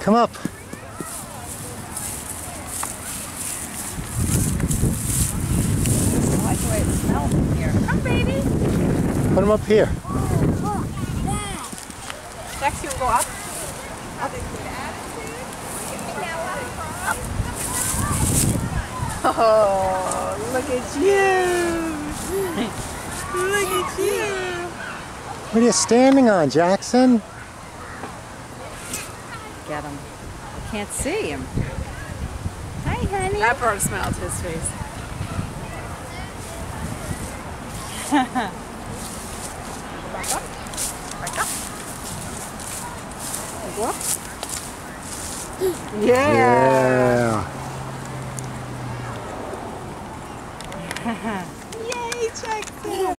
Come up. I like the way it smells in here. Come, baby. Put him up here. Dex, you will go up. Oh, look at you. Look at you. What are you standing on, Jackson? Get him. I can't see him. Hi, honey. That bird smelled his face. Back up. Back up. Go up. Yeah. Yeah.